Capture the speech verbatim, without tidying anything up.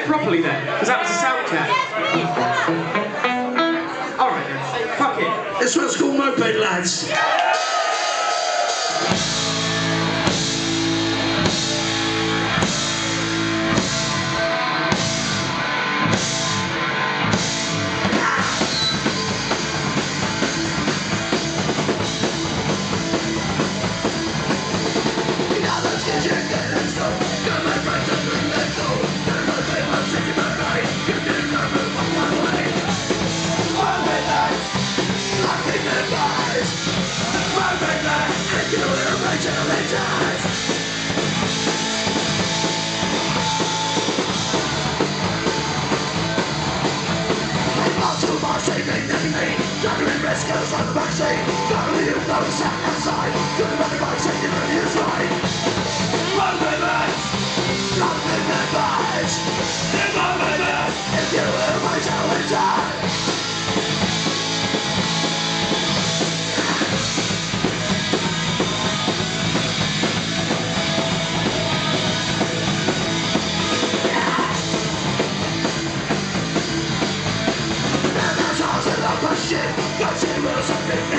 it properly then, because that was a sound check. Alright then, fuck it. This one's called Moped, lads. Rescues on the backseat. Gotta leave you know sat outside. Couldn't run the bike, taking the news right. Movements, nothing advice. In movement, if you will, my challenge die. Shit, got zero something.